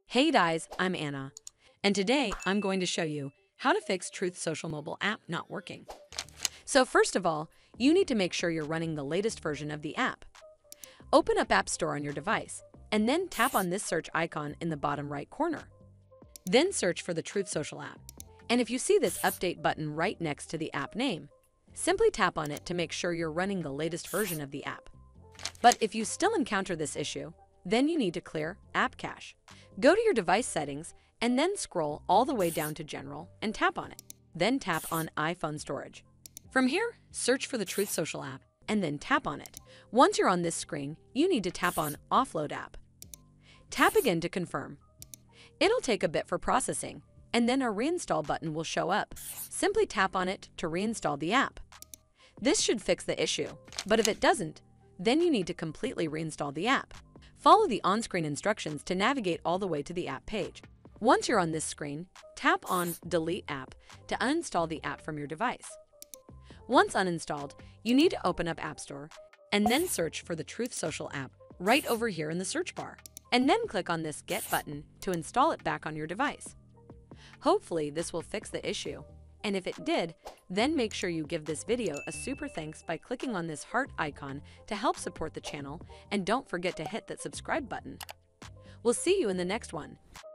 Hey guys, I'm Anna, and today I'm going to show you how to fix Truth Social mobile app not working. So first of all, you need to make sure you're running the latest version of the app. Open up App Store on your device, and then tap on this search icon in the bottom right corner. Then search for the Truth Social app, and if you see this update button right next to the app name, simply tap on it to make sure you're running the latest version of the app. But if you still encounter this issue, then you need to clear App Cache. Go to your device settings and then scroll all the way down to General and tap on it. Then tap on iPhone Storage. From here, search for the Truth Social app and then tap on it. Once you're on this screen, you need to tap on Offload App. Tap again to confirm. It'll take a bit for processing, and then a Reinstall button will show up. Simply tap on it to reinstall the app. This should fix the issue, but if it doesn't, then you need to completely reinstall the app. Follow the on-screen instructions to navigate all the way to the app page. Once you're on this screen, tap on Delete App to uninstall the app from your device. Once uninstalled, you need to open up App Store and then search for the Truth Social app right over here in the search bar, and then click on this Get button to install it back on your device. Hopefully, this will fix the issue. And if it did, then make sure you give this video a super thanks by clicking on this heart icon to help support the channel, and don't forget to hit that subscribe button. We'll see you in the next one.